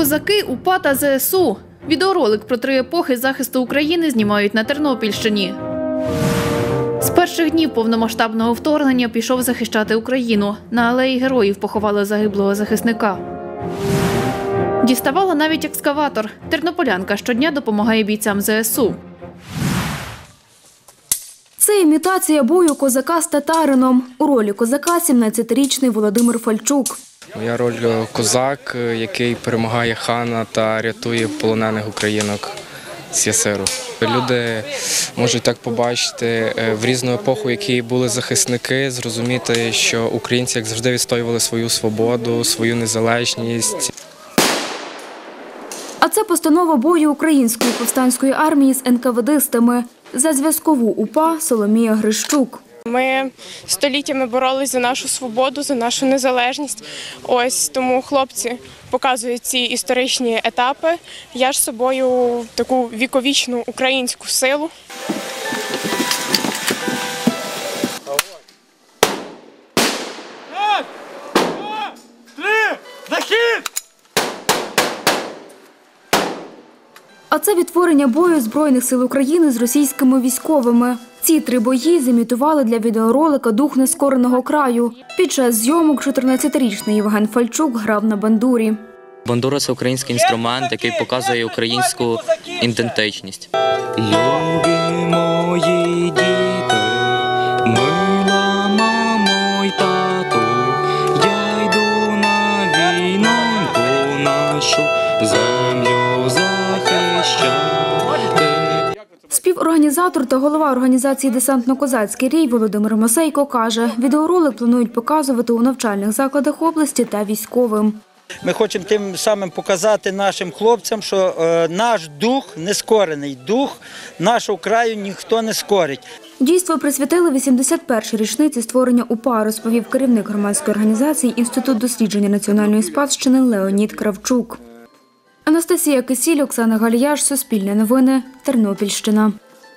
Козаки, УПА та ЗСУ. Відеоролик про 3 епохи захисту України знімають на Тернопільщині. З перших днів повномасштабного вторгнення пішов захищати Україну. На алеї Героїв поховали загиблого захисника. Діставала навіть екскаватор. Тернополянка щодня допомагає бійцям ЗСУ. Це імітація бою козака з татарином. У ролі козака 17-річний Володимир Фальчук. Моя роль – козак, який перемагає хана та рятує полонених українок з Ясиру. Люди можуть так побачити в різну епоху, які були захисники, зрозуміти, що українці, як завжди, відстоювали свою свободу, свою незалежність. А це постанова бою Української повстанської армії з НКВДистами. За зв'язкову УПА Соломія Грищук. Ми століттями боролись за нашу свободу, за нашу незалежність. Ось тому хлопці показують ці історичні етапи. Я ж собою таку віковічну українську силу. А це відтворення бою Збройних сил України з російськими військовими. Ці 3 бої зімітували для відеоролика «Дух нескореного краю». Під час зйомок 14-річний Євген Фальчук грав на бандурі. Бандура – це український інструмент, який показує українську ідентичність. Любі мої діти, мила мамо й тату, я йду на війноньку нашу землю захищати. Співорганізатор та голова організації «Десантно-козацький рій» Володимир Мосейко каже, відеоролик планують показувати у навчальних закладах області та військовим. Ми хочемо тим самим показати нашим хлопцям, що наш дух не скорений, дух нашого краю ніхто не скорить. Дійство присвятили 81-й річниці створення УПА, розповів керівник громадської організації «Інститут дослідження національної спадщини» Леонід Кравчук. Анастасія Кисіль, Оксана Галіяш, Суспільне новини, Тернопільщина.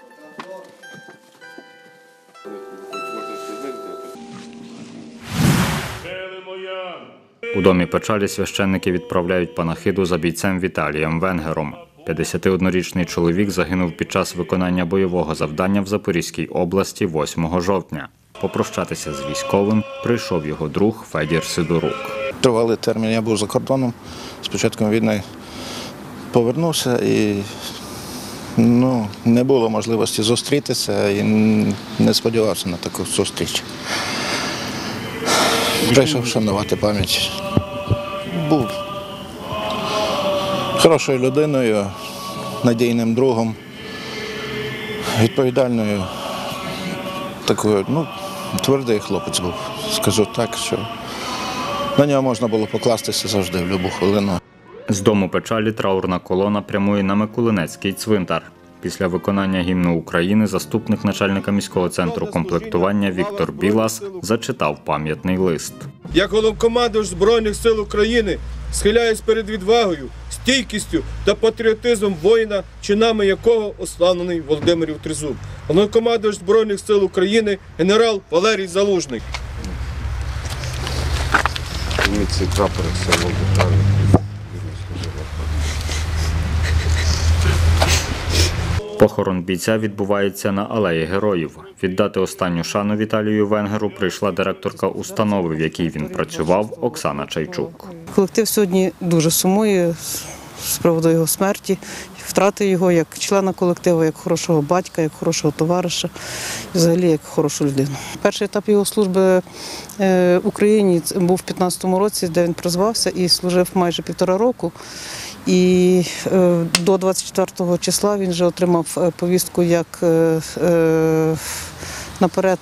У домі печалі священники відправляють панахиду за бійцем Віталієм Венгером. 51-річний чоловік загинув під час виконання бойового завдання в Запорізькій області 8 жовтня. Попрощатися з військовим прийшов його друг Федір Сидорук. Тривалий термін, я був за кордоном, з початком війни повернувся і не було можливості зустрітися і не сподівався на таку зустріч. Прийшов вшанувати пам'ять. Був хорошою людиною, надійним другом, відповідальною, такою, твердий хлопець був. Скажу так, що на нього можна було покластися завжди, в будь-яку хвилину. З дому печалі траурна колона прямує на Миколинецький цвинтар. Після виконання гімну України заступник начальника міського центру комплектування Віктор Білас зачитав пам'ятний лист. Як головнокомандувач Збройних сил України схиляюсь перед відвагою, стійкістю та патріотизмом воїна, чинами якого ославлений Володимирів Тризуб. Головнокомандувач Збройних сил України генерал Валерій Залужний. Цей прапор – символ держави. Похорон бійця відбувається на алеї Героїв. Віддати останню шану Віталію Венгеру прийшла директорка установи, в якій він працював, Оксана Чайчук. Колектив сьогодні дуже сумує з приводу його смерті, втрати його як члена колективу, як хорошого батька, як хорошого товариша, і взагалі як хорошу людину. Перший етап його служби в Україні був в 2015 році, де він призвався і служив майже 1,5 року. І до 24 числа він вже отримав повістку як наперед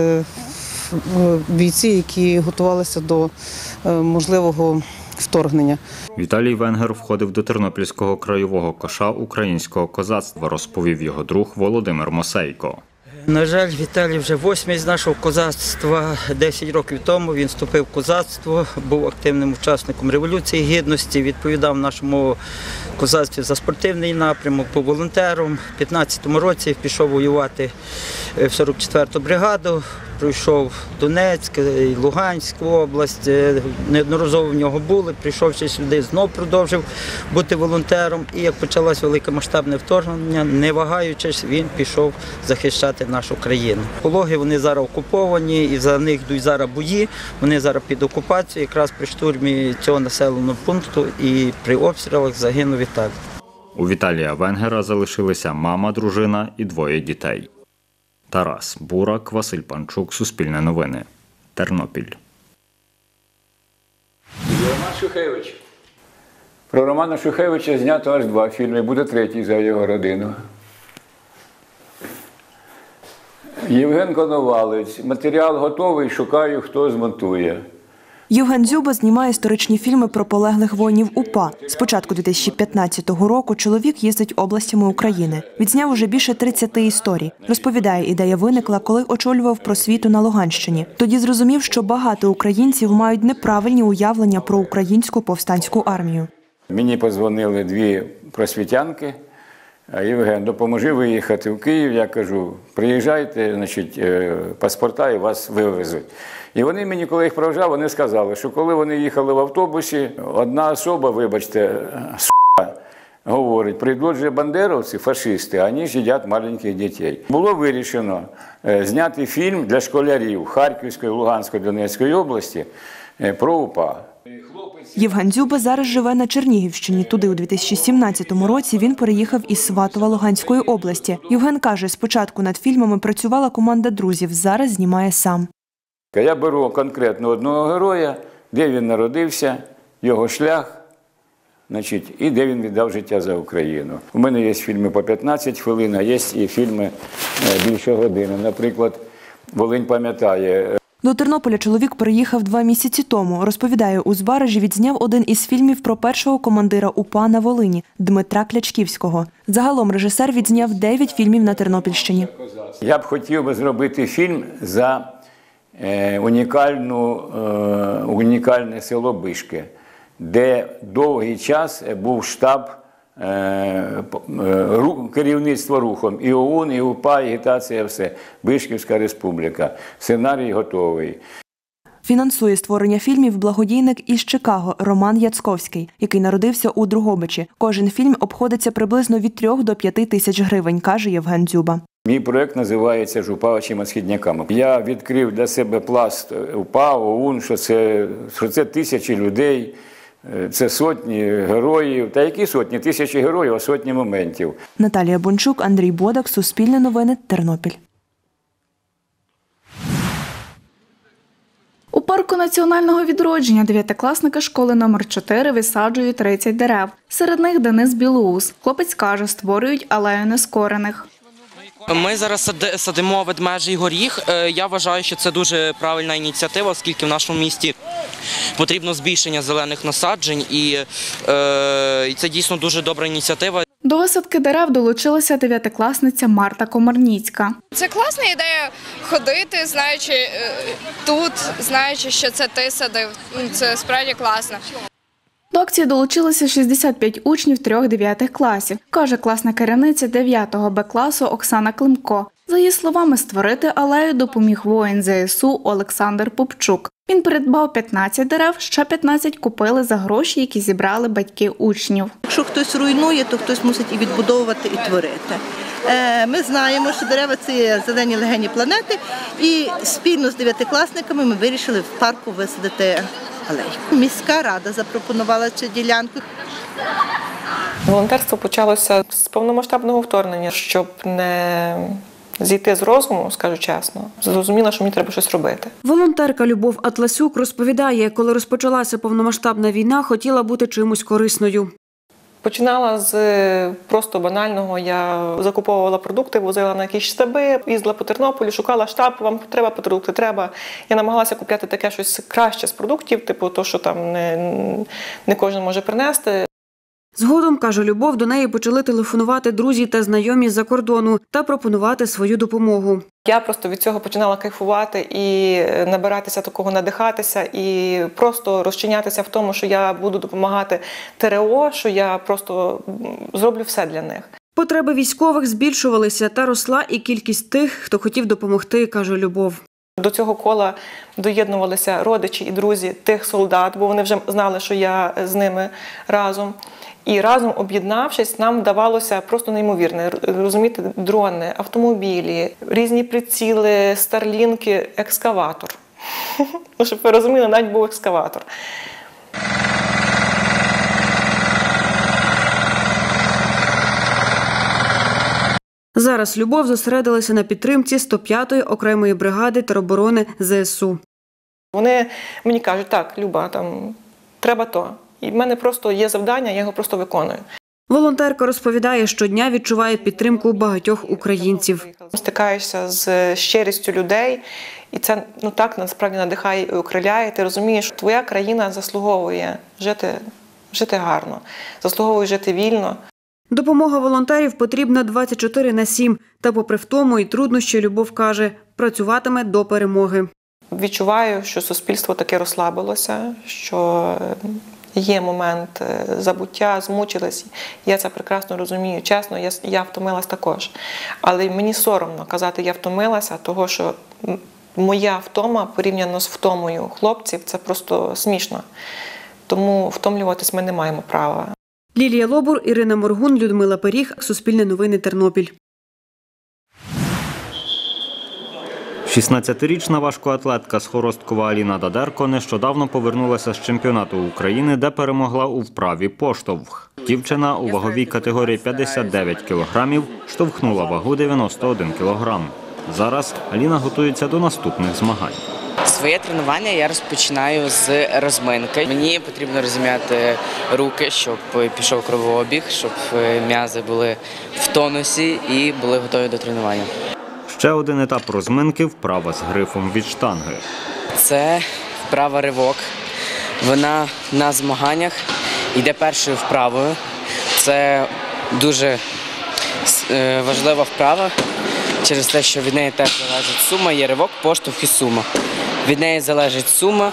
бійці, які готувалися до можливого вторгнення. Віталій Венгер входив до Тернопільського краєвого коша українського козацтва, розповів його друг Володимир Мосейко. На жаль, Віталій вже 8-й з нашого козацтва. 10 років тому він вступив в козацтво, був активним учасником Революції Гідності, відповідав в нашому козацтві за спортивний напрямок, був волонтером. У 2015 році пішов воювати в 44-ту бригаду, пройшов Донецьк, Луганську область, неодноразово в нього були, прийшовши сюди, знов продовжив бути волонтером. І як почалось великомасштабне вторгнення, не вагаючись, він пішов захищати нашу країну. Пологи, вони зараз окуповані, і за них йдуть зараз бої, вони зараз під окупацією, якраз при штурмі цього населеного пункту і при обстрілах загинув Віталій. У Віталія Венгера залишилися мама, дружина і 2 дітей. Тарас Бурак, Василь Панчук, Суспільне новини, Тернопіль. Роман Шухевич. Про Романа Шухевича знято аж 2 фільми, буде 3-й за його родину. Євген Коновалець. Матеріал готовий, шукаю, хто змонтує. Євген Дзюба знімає історичні фільми про полеглих воїнів УПА. З початку 2015 року чоловік їздить областями України. Відзняв уже більше 30 історій. Розповідає, ідея виникла, коли очолював просвіту на Луганщині. Тоді зрозумів, що багато українців мають неправильні уявлення про українську повстанську армію. Мені подзвонили 2 просвітянки. Євген, допоможи виїхати в Київ. Я кажу, приїжджайте, значить, паспорта і вас вивезуть. І вони мені, коли їх проважав, вони сказали, що коли вони їхали в автобусі, одна особа, вибачте, говорить, прийдуть же бандеровці, фашисти, вони ж їдять маленьких дітей. Було вирішено зняти фільм для школярів Харківської, Луганської, Донецької області про УПА. Євген Дзюба зараз живе на Чернігівщині. Туди у 2017 році він переїхав із Сватова Луганської області. Євген каже, спочатку над фільмами працювала команда друзів, зараз знімає сам. Я беру конкретно одного героя, де він народився, його шлях, значить, і де він віддав життя за Україну. У мене є фільми по 15 хвилин, а є і фільми більше години. Наприклад, «Волинь пам'ятає». До Тернополя чоловік переїхав 2 місяці тому. Розповідає, у Збаражі відзняв один із фільмів про першого командира УПА на Волині – Дмитра Клячківського. Загалом режисер відзняв 9 фільмів на Тернопільщині. Я б хотів би зробити фільм за унікальне село Бишки, де довгий час був штаб керівництва рухом. І ОУН, і УПА, і агітація, все. Бишківська республіка. Сценарій готовий. Фінансує створення фільмів благодійник із Чикаго Роман Яцковський, який народився у Дрогобичі. Кожен фільм обходиться приблизно від 3 до 5 тисяч гривень, каже Євген Дзюба. Мій проєкт називається «Жупавичими східняками». Я відкрив для себе пласт УПА, ОУН, що це тисячі людей, це сотні героїв. Та які сотні? Тисячі героїв, а сотні моментів. Наталія Бончук, Андрій Бодак, Суспільне новини, Тернопіль. У парку національного відродження 9-класники школи номер 4 висаджують 30 дерев. Серед них Денис Білоус. Хлопець каже, створюють алею нескорених. Ми зараз садимо ведмежий горіх. Я вважаю, що це дуже правильна ініціатива, оскільки в нашому місті потрібно збільшення зелених насаджень, і це дійсно дуже добра ініціатива. До висадки дерев долучилася 9-класниця Марта Комарніцька. Це класна ідея ходити, знаючи тут, знаючи, що це ти садив. Це справді класно. До акції долучилися 65 учнів 3 9 класів, каже класна керівниця 9 Б-класу Оксана Климко. За її словами, створити алею допоміг воїн ЗСУ Олександр Попчук. Він придбав 15 дерев, ще 15 купили за гроші, які зібрали батьки учнів. Якщо хтось руйнує, то хтось мусить і відбудовувати, і творити. Ми знаємо, що дерева – це зелені легені планети, і спільно з 9-класниками ми вирішили в парку висадити алею. Міська рада запропонувала цю ділянку. Волонтерство почалося з повномасштабного вторгнення, щоб не зійти з розуму, скажу чесно, зрозуміла, що мені треба щось робити. Волонтерка Любов Атласюк розповідає, коли розпочалася повномасштабна війна, хотіла бути чимось корисною. Починала з просто банального. Я закуповувала продукти, возила на якісь штаби, їздила по Тернополю, шукала штаб, вам треба продукти, треба. Я намагалася купляти таке щось краще з продуктів, типу то, що там не кожен може принести. Згодом, каже Любов, до неї почали телефонувати друзі та знайомі з-за кордону та пропонувати свою допомогу. Я просто від цього починала кайфувати і набиратися такого, надихатися і просто розчинятися в тому, що я буду допомагати ТРО, що я просто зроблю все для них. Потреби військових збільшувалися та росла і кількість тих, хто хотів допомогти, каже Любов. до цього кола доєднувалися родичі і друзі тих солдат, бо вони вже знали, що я з ними разом. І разом об'єднавшись, нам вдавалося просто неймовірне. Розумієте, дрони, автомобілі, різні приціли, старлінки, екскаватор. Щоб ви розуміли, навіть був екскаватор. Зараз Любов зосередилася на підтримці 105-ї окремої бригади тероборони ЗСУ. Вони мені кажуть, так, Люба, треба то. І в мене просто є завдання, я його просто виконую. Волонтерка розповідає, щодня відчуває підтримку багатьох українців. Стикаєшся з щирістю людей, і це так насправді надихає і окриляє. Ти розумієш, що твоя країна заслуговує жити гарно, заслуговує жити вільно. Допомога волонтерів потрібна 24/7. Та попри втому і труднощі, Любов каже, працюватиме до перемоги. Відчуваю, що суспільство таки розслабилося, що є момент забуття, змучились. Я це прекрасно розумію. Чесно, я втомилась також. Але мені соромно казати, я втомилася, того що моя втома порівняно з втомою хлопців – це просто смішно. Тому втомлюватись ми не маємо права. Лілія Лобур, Ірина Моргун, Людмила Періг, Суспільне новини, Тернопіль. 16-річна важкоатлетка з Хоросткова Аліна Дадерко нещодавно повернулася з чемпіонату України, де перемогла у вправі поштовх. Дівчина у ваговій категорії 59 кілограмів штовхнула вагу 91 кілограм. Зараз Аліна готується до наступних змагань. Своє тренування я розпочинаю з розминки. Мені потрібно розім'яти руки, щоб пішов кровообіг, щоб м'язи були в тонусі і були готові до тренування. Ще один етап розминки – вправа з грифом від штанги. Це вправа ривок. Вона на змаганнях йде першою вправою. Це дуже важлива вправа через те, що від неї теж залежить сума, є ривок, поштовх і сума. Від неї залежить сума.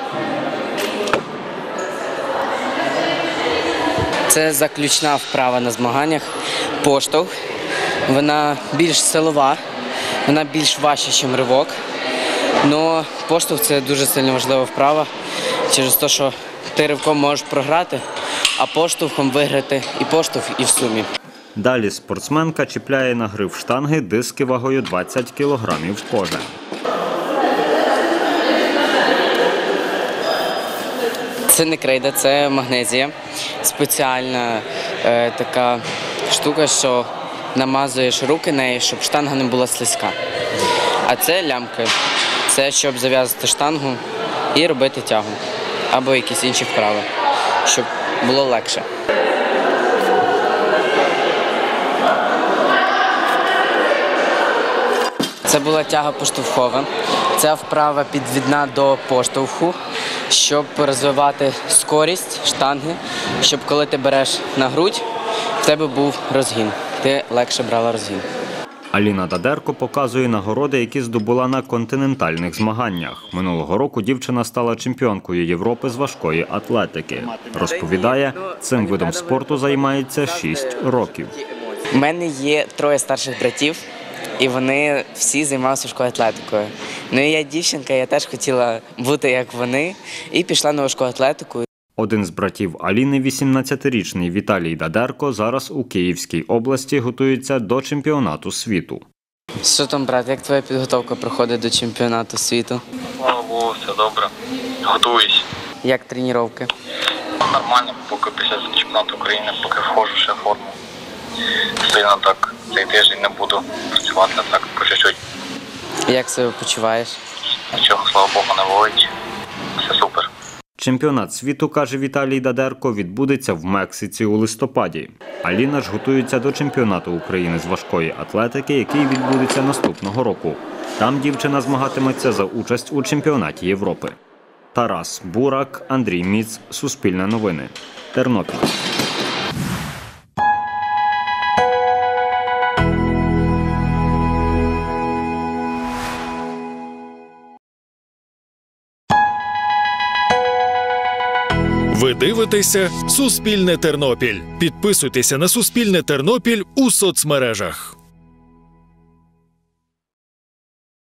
Це заключна вправа на змаганнях. Поштовх. Вона більш силова, вона більш важча, ніж ривок. Але поштовх – це дуже сильно важлива вправа через те, що ти ривком можеш програти, а поштовхом виграти і поштовх, і в сумі. Далі спортсменка чіпляє на гриф штанги диски вагою 20 кілограмів кожен. Це не крейда, це магнезія. Спеціальна така штука, що намазуєш руки нею, щоб штанга не була слизька. А це лямки. Це щоб зав'язати штангу і робити тягу. Або якісь інші вправи, щоб було легше. Це була тяга поштовхова. Це вправа підвідна до поштовху, щоб розвивати скорість штанги, щоб коли ти береш на грудь, в тебе був розгін. Ти легше брала розгін. Аліна Дадерко показує нагороди, які здобула на континентальних змаганнях. Минулого року дівчина стала чемпіонкою Європи з важкої атлетики. Розповідає, цим видом спорту займається 6 років. У мене є 3 старших братів, і вони всі займалися важкою атлетикою. Ну і я дівчинка, я теж хотіла бути як вони, і пішла на важку атлетику. Один з братів Аліни, 18-річний Віталій Дадерко, зараз у Київській області готується до чемпіонату світу. Що там, брат, як твоя підготовка проходить до чемпіонату світу? Слава Богу, все добре. Готуюсь. Як тренування? Нормально, поки після чемпіонату України, поки входжу ще в форму. Сильно так цей тиждень не буду працювати, так по чуть-чуть. Як себе почуваєш? Нічого, слава Богу, не болить. Все супер. Чемпіонат світу, каже Віталій Дадерко, відбудеться в Мексиці у листопаді. Аліна ж готується до чемпіонату України з важкої атлетики, який відбудеться наступного року. Там дівчина змагатиметься за участь у чемпіонаті Європи. Тарас Бурак, Андрій Міц, Суспільне новини, Тернопіль. Ви дивитеся «Суспільне Тернопіль». Підписуйтеся на «Суспільне Тернопіль» у соцмережах.